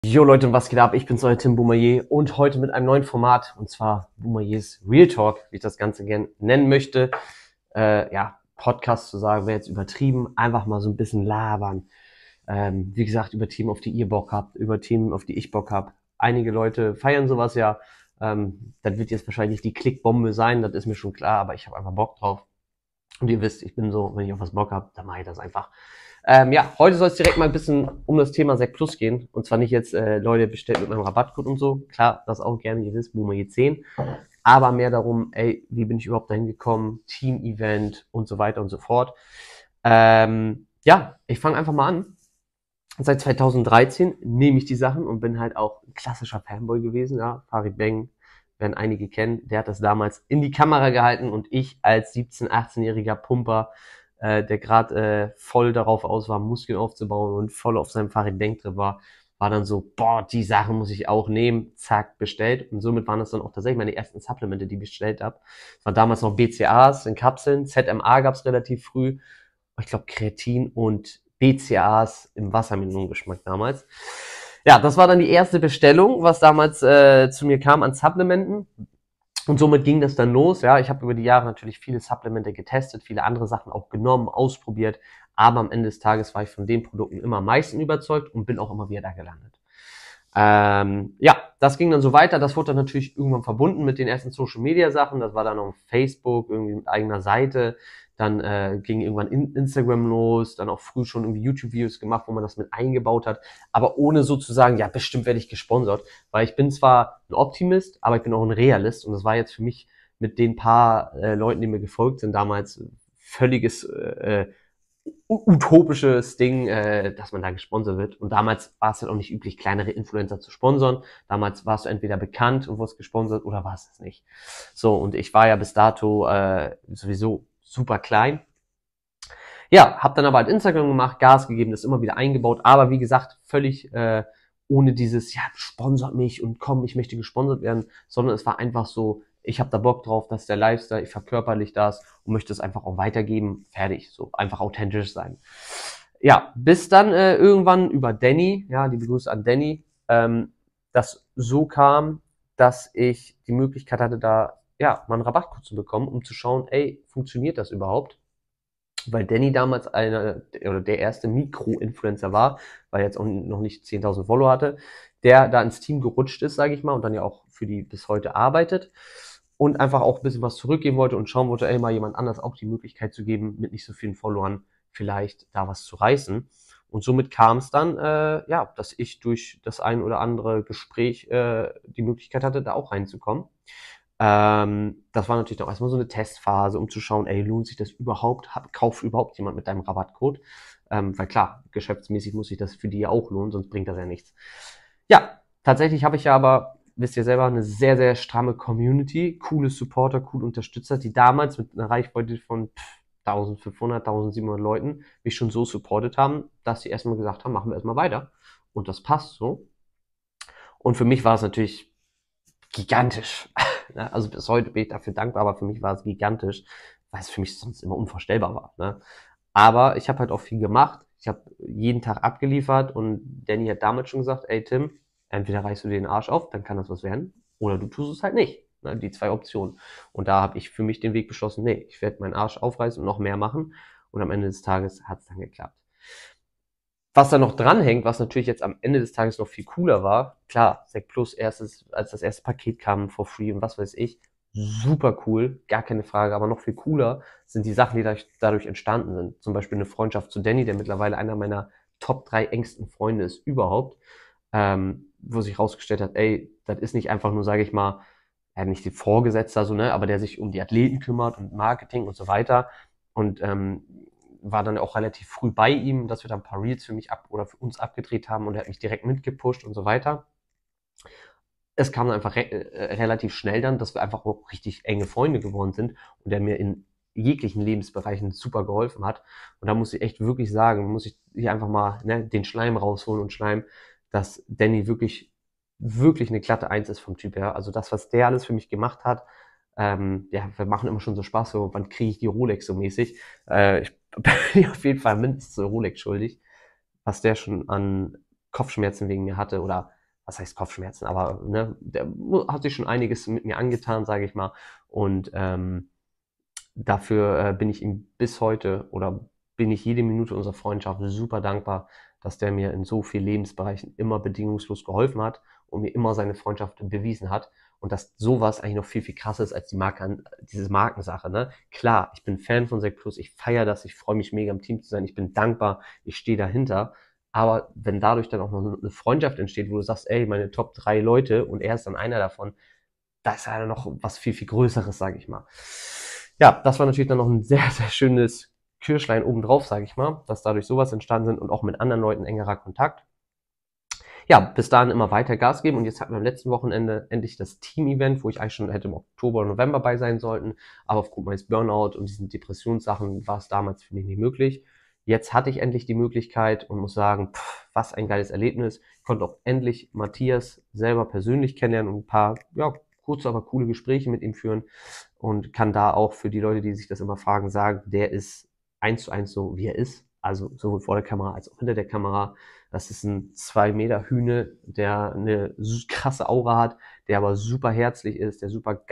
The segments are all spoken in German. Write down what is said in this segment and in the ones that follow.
Jo Leute, und was geht ab? Ich bin's, euer Tim Boumaier und heute mit einem neuen Format, und zwar Boumaiers Real Talk, wie ich das Ganze gerne nennen möchte. Podcast zu sagen, wäre jetzt übertrieben, einfach mal so ein bisschen labern. Wie gesagt, über Themen, auf die ihr Bock habt, über Themen, auf die ich Bock hab. Einige Leute feiern sowas ja. Das wird jetzt wahrscheinlich die Klickbombe sein, das ist mir schon klar, aber ich habe einfach Bock drauf. Und ihr wisst, ich bin so, wenn ich auf was Bock hab, dann mache ich das einfach. Heute soll es direkt mal ein bisschen um das Thema Sekt Plus gehen. Und zwar nicht jetzt, Leute, bestellt mit meinem Rabattcode und so. Klar, das auch gerne, ihr wisst, Boumaier 10. Aber mehr darum, ey, wie bin ich überhaupt dahin gekommen? Team-Event und so weiter und so fort. Ich fange einfach mal an. Seit 2013 nehme ich die Sachen und bin halt auch ein klassischer Fanboy gewesen. Ja, Farid Bang, werden einige kennen. Der hat das damals in die Kamera gehalten und ich als 17-, 18-jähriger Pumper, der gerade voll darauf aus war, Muskeln aufzubauen und voll auf seinem Farid Bang-Trip war dann so, boah, die Sachen muss ich auch nehmen, zack, bestellt. Und somit waren das dann auch tatsächlich meine ersten Supplemente, die ich bestellt habe. Es waren damals noch BCAAs in Kapseln, ZMA gab's relativ früh, ich glaube Kreatin und BCAAs im Wassermelonengeschmack damals. Ja, das war dann die erste Bestellung, was damals zu mir kam an Supplementen. Und somit ging das dann los. Ja, ich habe über die Jahre natürlich viele Supplemente getestet, viele andere Sachen auch genommen, ausprobiert. Aber am Ende des Tages war ich von den Produkten immer am meisten überzeugt und bin auch immer wieder da gelandet. Das ging dann so weiter. Das wurde dann natürlich irgendwann verbunden mit den ersten Social Media Sachen. Das war dann auf Facebook, irgendwie mit eigener Seite. Dann ging irgendwann Instagram los, dann auch früh schon irgendwie YouTube-Videos gemacht, wo man das mit eingebaut hat, aber ohne sozusagen, ja, bestimmt werde ich gesponsert, weil ich bin zwar ein Optimist, aber ich bin auch ein Realist und das war jetzt für mich mit den paar Leuten, die mir gefolgt sind, damals völliges utopisches Ding, dass man da gesponsert wird. Und damals war es halt auch nicht üblich, kleinere Influencer zu sponsern. Damals warst du entweder bekannt und wurdest gesponsert oder warst es nicht. So, und ich war ja bis dato sowieso super klein. Ja, habe dann aber halt Instagram gemacht, Gas gegeben, das immer wieder eingebaut, aber wie gesagt, völlig ohne dieses, ja, sponsert mich und komm, ich möchte gesponsert werden, sondern es war einfach so, ich habe da Bock drauf, das ist der Lifestyle, ich verkörperlich das und möchte es einfach auch weitergeben, fertig, so einfach authentisch sein. Ja, bis dann irgendwann über Danny, ja, liebe Grüße an Danny, das so kam, dass ich die Möglichkeit hatte, da ja mal einen Rabattcode zu bekommen, um zu schauen, ey, funktioniert das überhaupt? Weil Danny damals der erste Mikro-Influencer war, weil er jetzt auch noch nicht 10.000 Follower hatte, der da ins Team gerutscht ist, sage ich mal, und dann ja auch für die bis heute arbeitet und einfach auch ein bisschen was zurückgeben wollte und schauen wollte, ey, mal jemand anders auch die Möglichkeit zu geben, mit nicht so vielen Followern vielleicht da was zu reißen. Und somit kam es dann, dass ich durch das ein oder andere Gespräch die Möglichkeit hatte, da auch reinzukommen. Das war natürlich auch erstmal so eine Testphase, um zu schauen, ey, lohnt sich das überhaupt? Kauft überhaupt jemand mit deinem Rabattcode? Weil klar, geschäftsmäßig muss sich das für die ja auch lohnen, sonst bringt das ja nichts. Ja, tatsächlich habe ich ja aber, wisst ihr selber, eine sehr, sehr stramme Community, coole Supporter, coole Unterstützer, die damals mit einer Reichweite von 1500, 1700 Leuten mich schon so supportet haben, dass sie erstmal gesagt haben, machen wir erstmal weiter. Und das passt so. Und für mich war es natürlich gigantisch. Also bis heute bin ich dafür dankbar, aber für mich war es gigantisch, weil es für mich sonst immer unvorstellbar war. Ne? Aber ich habe halt auch viel gemacht. Ich habe jeden Tag abgeliefert und Danny hat damals schon gesagt, ey Tim, entweder reißt du dir den Arsch auf, dann kann das was werden, oder du tust es halt nicht. Ne? Die zwei Optionen. Und da habe ich für mich den Weg beschlossen, nee, ich werde meinen Arsch aufreißen und noch mehr machen. Und am Ende des Tages hat es dann geklappt. Was da noch dranhängt, was natürlich jetzt am Ende des Tages noch viel cooler war, klar, Sekt Plus als das erste Paket kam for free und was weiß ich, super cool, gar keine Frage, aber noch viel cooler sind die Sachen, die dadurch entstanden sind. Zum Beispiel eine Freundschaft zu Danny, der mittlerweile einer meiner Top 3 engsten Freunde ist überhaupt, wo sich rausgestellt hat, ey, das ist nicht einfach nur, sage ich mal, nicht die Vorgesetzter, so, ne, aber der sich um die Athleten kümmert und Marketing und so weiter und war dann auch relativ früh bei ihm, dass wir dann ein paar Reels für mich für uns abgedreht haben und er hat mich direkt mitgepusht und so weiter. Es kam dann einfach relativ schnell dann, dass wir einfach auch richtig enge Freunde geworden sind und der mir in jeglichen Lebensbereichen super geholfen hat. Und da muss ich echt wirklich sagen, muss ich hier einfach mal den Schleim rausholen und schleimen, dass Danny wirklich, wirklich eine glatte Eins ist vom Typ her. Also das, was der alles für mich gemacht hat, wir machen immer schon so Spaß, so, wann kriege ich die Rolex so mäßig. Ich bin auf jeden Fall mindestens eine Rolex schuldig, was der schon an Kopfschmerzen wegen mir hatte oder was heißt Kopfschmerzen, aber ne, der hat sich schon einiges mit mir angetan, sage ich mal. Und dafür bin ich ihm bis heute oder bin ich jede Minute unserer Freundschaft super dankbar, dass der mir in so vielen Lebensbereichen immer bedingungslos geholfen hat und mir immer seine Freundschaft bewiesen hat. Und dass sowas eigentlich noch viel, viel krasser ist als die diese Markensache. Ne? Klar, ich bin Fan von Sekt Plus, ich feiere das, ich freue mich mega im Team zu sein, ich bin dankbar, ich stehe dahinter. Aber wenn dadurch dann auch noch eine Freundschaft entsteht, wo du sagst, ey, meine Top 3 Leute und er ist dann einer davon, da ist ja noch was viel, viel Größeres, sage ich mal. Ja, das war natürlich dann noch ein sehr, sehr schönes Kirschlein obendrauf, sage ich mal, dass dadurch sowas entstanden sind und auch mit anderen Leuten engerer Kontakt. Ja, bis dahin immer weiter Gas geben und jetzt hatten wir am letzten Wochenende endlich das Team-Event, wo ich eigentlich schon hätte im Oktober oder November bei sein sollten, aber aufgrund meines Burnout und diesen Depressionssachen war es damals für mich nicht möglich. Jetzt hatte ich endlich die Möglichkeit und muss sagen, was ein geiles Erlebnis. Ich konnte auch endlich Matthias selber persönlich kennenlernen und ein paar, ja, kurze, aber coole Gespräche mit ihm führen und kann da auch für die Leute, die sich das immer fragen, sagen, der ist 1:1 so, wie er ist. Also sowohl vor der Kamera als auch hinter der Kamera. Das ist ein 2 Meter Hühne, der eine krasse Aura hat, der aber super herzlich ist, der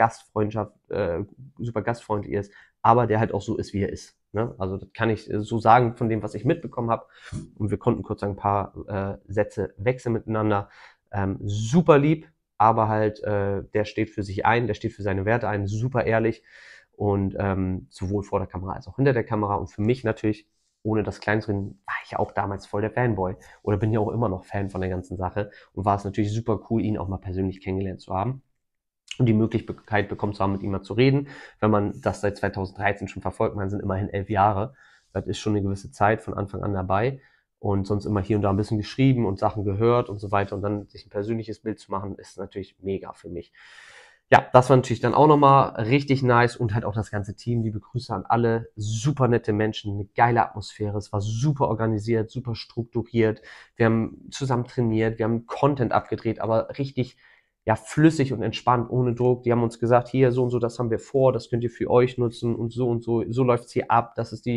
super gastfreundlich ist, aber der halt auch so ist, wie er ist. Ne? Also das kann ich so sagen von dem, was ich mitbekommen habe. Und wir konnten kurz ein paar Sätze wechseln miteinander. Super lieb, aber halt der steht für sich ein, der steht für seine Werte ein, super ehrlich und sowohl vor der Kamera als auch hinter der Kamera. Und für mich natürlich, ohne das Kleinreden, war ich ja auch damals voll der Fanboy oder bin ja auch immer noch Fan von der ganzen Sache und war es natürlich super cool, ihn auch mal persönlich kennengelernt zu haben und die Möglichkeit bekommen zu haben, mit ihm mal zu reden. Wenn man das seit 2013 schon verfolgt, man sind immerhin 11 Jahre, das ist schon eine gewisse Zeit von Anfang an dabei und sonst immer hier und da ein bisschen geschrieben und Sachen gehört und so weiter und dann sich ein persönliches Bild zu machen, ist natürlich mega für mich. Ja, das war natürlich dann auch nochmal richtig nice und halt auch das ganze Team. Liebe Grüße an alle. Super nette Menschen, eine geile Atmosphäre. Es war super organisiert, super strukturiert. Wir haben zusammen trainiert, wir haben Content abgedreht, aber richtig, ja, flüssig und entspannt, ohne Druck. Die haben uns gesagt, hier, so und so, das haben wir vor, das könnt ihr für euch nutzen und so läuft's hier ab. Das ist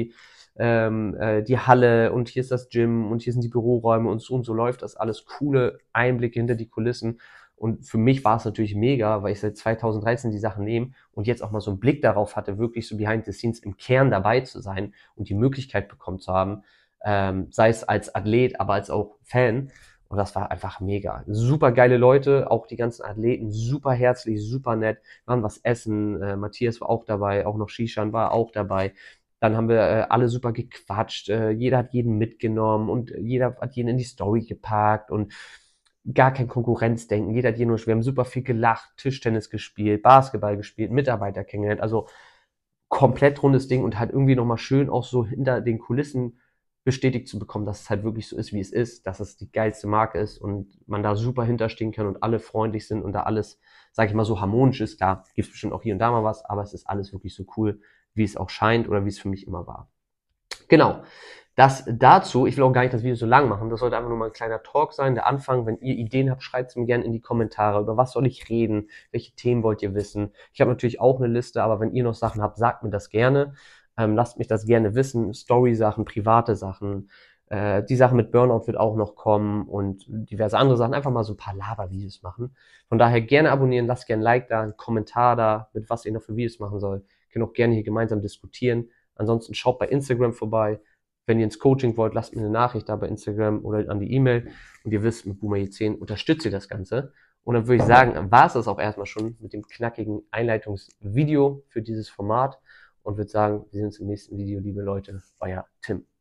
die Halle und hier ist das Gym und hier sind die Büroräume und so läuft das alles. Coole Einblicke hinter die Kulissen. Und für mich war es natürlich mega, weil ich seit 2013 die Sachen nehme und jetzt auch mal so einen Blick darauf hatte, wirklich so behind the scenes im Kern dabei zu sein und die Möglichkeit bekommen zu haben, sei es als Athlet, aber als auch Fan. Und das war einfach mega. Super geile Leute, auch die ganzen Athleten, super herzlich, super nett. Wir waren was essen, Matthias war auch dabei, auch noch Shishan war auch dabei. Dann haben wir alle super gequatscht, jeder hat jeden mitgenommen und jeder hat jeden in die Story gepackt und gar kein Konkurrenzdenken. Jeder hat hier nur, wir haben super viel gelacht, Tischtennis gespielt, Basketball gespielt, Mitarbeiter kennengelernt. Also komplett rundes Ding und halt irgendwie nochmal schön auch so hinter den Kulissen bestätigt zu bekommen, dass es halt wirklich so ist, wie es ist, dass es die geilste Marke ist und man da super hinterstehen kann und alle freundlich sind und da alles, sag ich mal, so harmonisch ist. Klar, gibt es bestimmt auch hier und da mal was, aber es ist alles wirklich so cool, wie es auch scheint oder wie es für mich immer war. Genau. Das dazu, ich will auch gar nicht das Video so lang machen, das sollte einfach nur mal ein kleiner Talk sein, der Anfang. Wenn ihr Ideen habt, schreibt es mir gerne in die Kommentare, über was soll ich reden, welche Themen wollt ihr wissen. Ich habe natürlich auch eine Liste, aber wenn ihr noch Sachen habt, sagt mir das gerne. Lasst mich das gerne wissen, Story-Sachen, private Sachen. Die Sache mit Burnout wird auch noch kommen und diverse andere Sachen. Einfach mal so ein paar Laber-Videos machen. Von daher gerne abonnieren, lasst gerne ein Like da, einen Kommentar da, mit was ihr noch für Videos machen soll. Wir können auch gerne hier gemeinsam diskutieren. Ansonsten schaut bei Instagram vorbei. Wenn ihr ins Coaching wollt, lasst mir eine Nachricht da bei Instagram oder an die E-Mail. Und ihr wisst, mit Boomer J10 unterstützt ihr das Ganze. Und dann würde ich sagen, war es das auch erstmal schon mit dem knackigen Einleitungsvideo für dieses Format. Und würde sagen, wir sehen uns im nächsten Video, liebe Leute. Euer Tim.